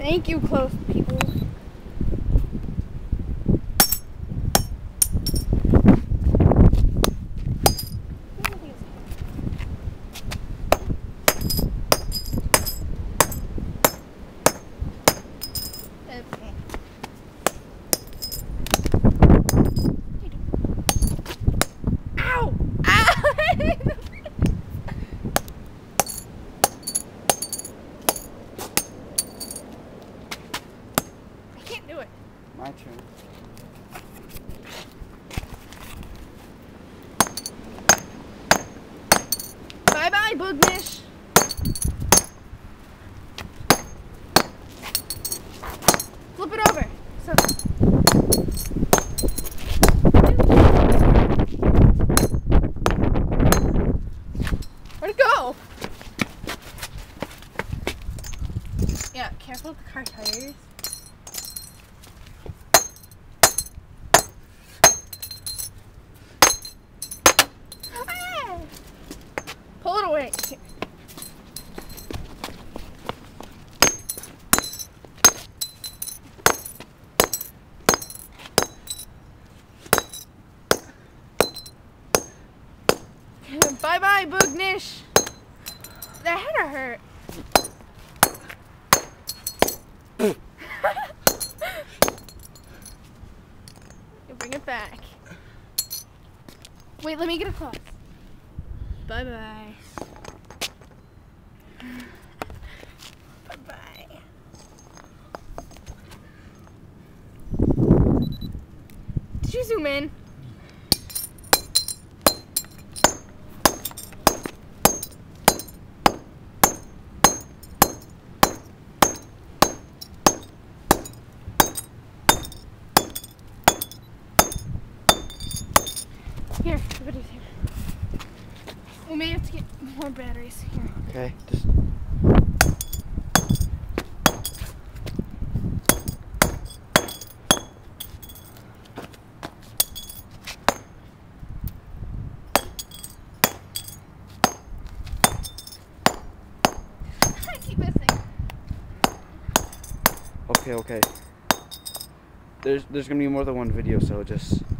Thank you, close people. Okay. Ow! Ow! I can't do it. My turn. Bye-bye, Boognish. Flip it over. So. Where'd it go? Yeah, careful with the car tires. Ah! Pull it away. Here. Bye-bye, Boognish. That had to hurt. You bring it back. Wait, let me get a close. Bye-bye. Bye-bye. Did you zoom in? Here, everybody's here. We may have to get more batteries here. Okay, just. I keep missing. Okay. There's gonna be more than one video, so just.